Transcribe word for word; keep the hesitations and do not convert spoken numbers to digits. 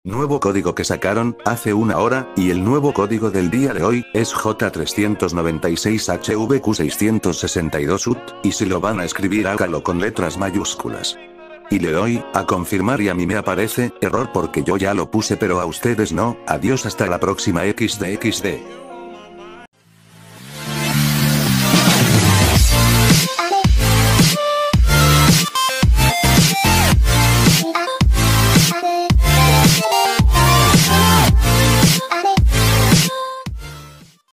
Nuevo código que sacaron, hace una hora, y el nuevo código del día de hoy, es J trescientos noventa y seis H V Q seiscientos sesenta y dos U T, y si lo van a escribir hágalo con letras mayúsculas. Y le doy, a confirmar y a mí me aparece, error porque yo ya lo puse pero a ustedes no, adiós hasta la próxima equis de equis de.